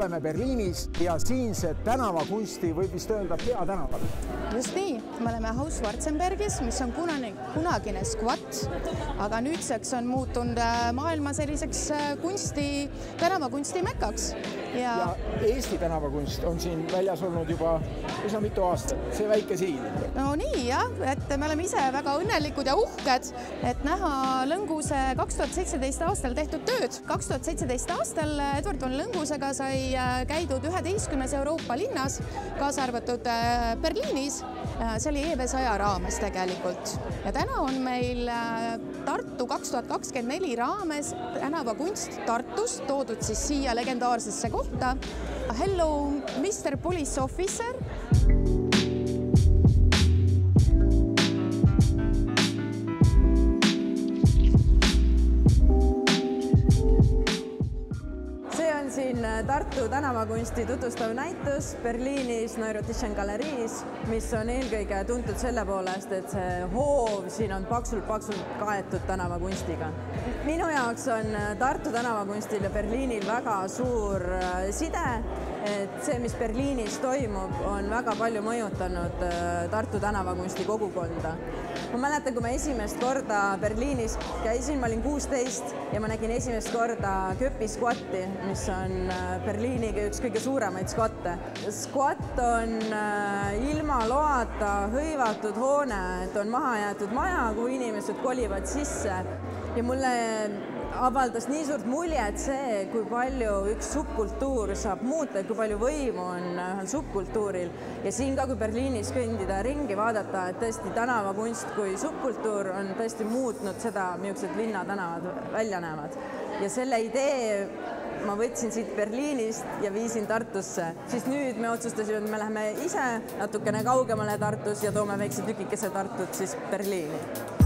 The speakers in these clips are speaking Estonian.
oleme Berliinis ja siinse tänavakunsti võib vist öelda peatänaval. Just nii, me oleme Haus Schwarzenbergis, mis on kunagine Squat, aga nüüdseks on muutunud maailma selliseks tänavakunsti mekaks. Ja Eesti tänavakunst on siin väljas olnud juba üsna mitu aastat, see väike siin. No nii jah, et me oleme ise väga õnnelikud ja uhked, et näha Lõnguse 2017 aastal tehtud tööd. 2017 aastal Edward von Lõngusega sai käidud 11 Euroopa linnas, kaasa arvatud Berliinis. See oli EV100 raames tegelikult. Ja täna on meil Tartu 2024 raames tänavakunst Tartus toodud siis siia legendaarsesse kohta. Hello, Mr. Police Officer. Siin Tartu tänavakunsti tutvustav näitus Berliinis Neurotischen Galeriis, mis on eelkõige tuntud selle poolest, et see hoov siin on paksult kaetud tänavakunstiga. Minu jaoks on Tartu tänavakunstil ja Berliinil väga suur side, et see, mis Berliinis toimub, on väga palju mõjutanud Tartu tänavakunsti kogukonda. Ma mäletan, kui ma esimest korda Berliinis käisin, ma olin 16 ja ma nägin esimest korda Köpi Squatti, mis on Berliiniga üks kõige suuremaid skvatte. Skvatt on ilma loata hõivatud hoone, et on maha jäetud maja, kui inimesed kolivad sisse. Ja mulle avaldas nii suurt muljet see, kui palju üks subkultuur saab muuta, kui palju võimu on ühel subkultuuril. Ja siin ka, kui Berliinis kõndida ringi vaadata, et tõesti tänavakunst kui subkultuur on tõesti muutnud seda, millised linnatänavad välja näevad. Ja selle idee ma võtsin siit Berliinist ja viisin Tartusse. Siis nüüd me otsustasime, et me läheme ise natukene kaugemale Tartus ja toome väikse tükikese Tartut siis Berliini.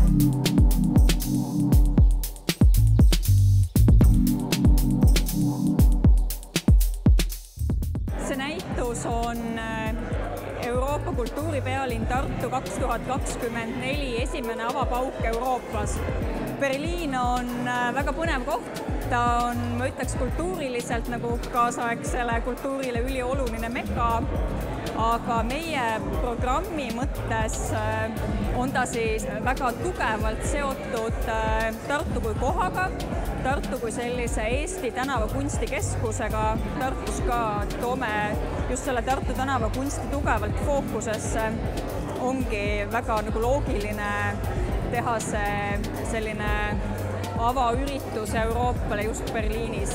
See näitus on Euroopa kultuuripealinn Tartu 2024 esimene avapauk Euroopas. Berliin on väga põnev koht. Ta on, ma ütleks, kultuuriliselt nagu kaasaegsele kultuurile ülioluline meka, aga meie programmi mõttes on ta siis väga tugevalt seotud Tartu kui kohaga, Tartu kui sellise Eesti tänavakunstikeskusega. Tartus ka toome just selle Tartu tänavakunsti tugevalt fookusesse. Ongi väga nagu loogiline teha see selline avaüritus Euroopale just Berliinis.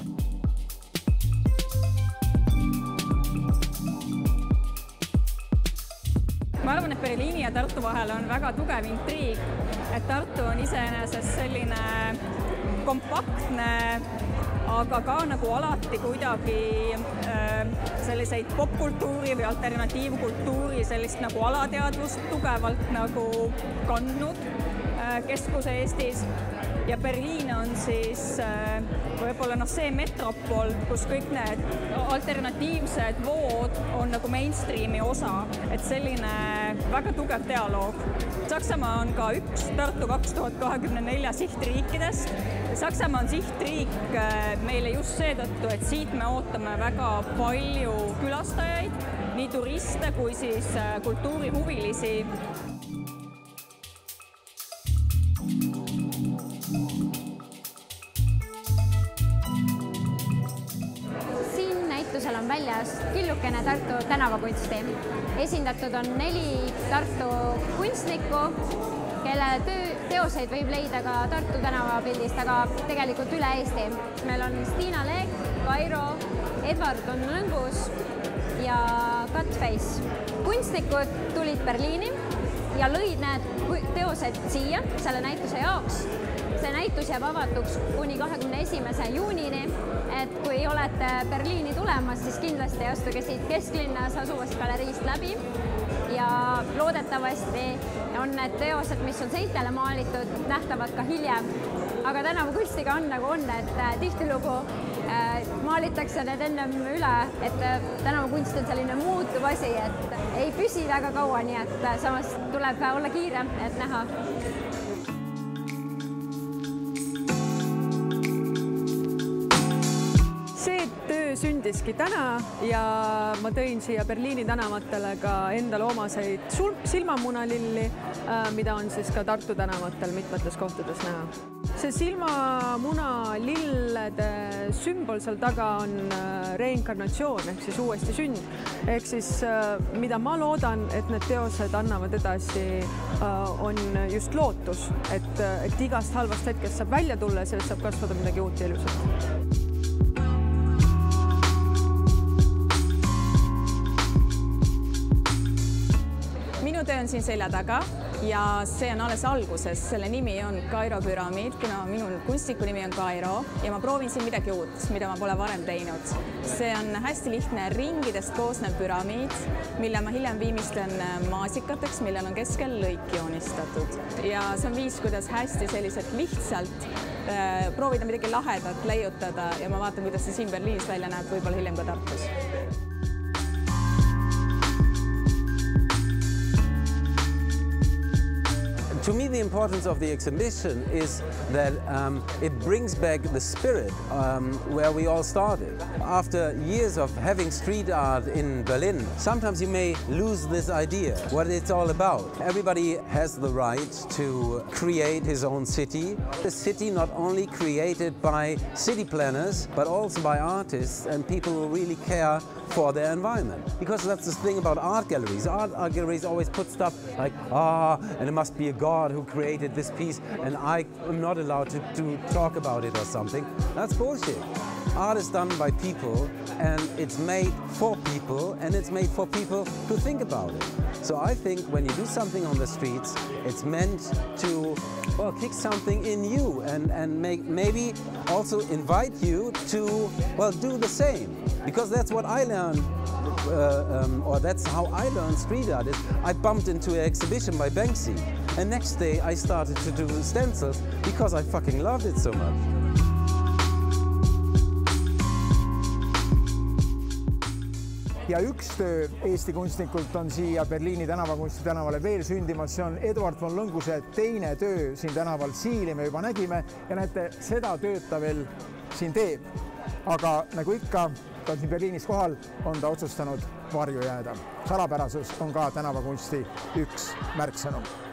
Ma arvan, et Berliini ja Tartu vahel on väga tugev intriig, et Tartu on iseenesest selline kompaktne, aga ka nagu alati kuidagi selliseid popkultuuri või alternatiivkultuuri sellist nagu alateadvust tugevalt nagu kandnud keskuse Eestis. Ja Berliin on siis võib-olla see metropol, kus kõik need alternatiivsed vood on nagu mainstreami osa, et selline väga tugev dialoog. Saksamaa on ka üks Tartu 2024 sihtriikidest. Saksamaa on sihtriik meile just seetõttu, et siit me ootame väga palju külastajaid, nii turiste kui siis kultuurihuvilisi. On väljas killukene Tartu tänavakunsti. Esindatud on 4 Tartu kunstnikku, kelle teoseid võib leida ka Tartu tänavapildist, aga tegelikult üle Eesti. Meil on Stiina Leek, Kairo, Edward von Lõngus ja Cutface. Kunstnikud tulid Berliini ja lõid need teosed siia selle näituse jaoks. See näitus jääb avatuks kuni 21. juunini, et kui olete Berliini tulemas, siis kindlasti astuge siit kesklinnas asuvast galeriist läbi ja loodetavasti on need teosed, mis on seintele maalitud, nähtavad ka hiljem. Aga tänavakunstiga on nagu on, et tihtilugu maalitakse need ennem üle, et tänavakunst on selline muutuv asi, et ei püsi väga kaua, nii et samas tuleb olla kiire, et näha. See töö sündis sündiski täna ja ma tõin siia Berliini tänavatele ka endale omaseid silmamunalilli, mida on siis ka Tartu tänavatel mitmetes kohtades näha. See silmamunalillede sümbol seal taga on reinkarnatsioon ehk siis uuesti sünd. Ehk siis mida ma loodan, et need teosed annavad edasi, on just lootus, et igast halvast hetkest saab välja tulla ja sellest saab kasvada midagi uut ja ilusat. Minu töö on siin selja taga ja see on alles alguses. Selle nimi on Kairo püramiid, kuna minul kunstniku nimi on Kairo ja ma proovin siin midagi uut, mida ma pole varem teinud. See on hästi lihtne ringidest koosnev püramiid, mille ma hiljem viimistlen maasikateks, millel on keskel lõik joonistatud. Ja see on viis, kuidas hästi selliselt lihtsalt proovida midagi lahedat, leiutada ja ma vaatan, kuidas see siin Berliinis välja näeb, võib-olla hiljem ka Tartus. To me, the importance of the exhibition is that it brings back the spirit where we all started. After years of having street art in Berlin, sometimes you may lose this idea, what it's all about. Everybody has the right to create his own city. A city not only created by city planners, but also by artists and people who really care for their environment. Because that's the thing about art galleries. Art galleries always put stuff like, and it must be a god who created this piece and I am not allowed to talk about it or something. That's bullshit. Art is done by people and it's made for people and it's made for people to think about it. So I think when you do something on the streets, it's meant to, well, kick something in you and maybe also invite you to, well, do the same. Because that's what I learned, or that's how I learned street art. I bumped into an exhibition by Banksy, and next day I started to do stencils because I fucking loved it so much. Ja üks töö Eesti kunstnikult on siia Berliini tänavakunsti tänavale veel sündimas. See on Eduard von Lõnguse teine töö siin tänaval. Siili me juba nägime ja näete, seda tööd ta veel siin teeb. Aga nagu ikka, ta on siin Berliinis kohal, on ta otsustanud varju jääda. Salapärasus on ka tänavakunsti üks märksõnum.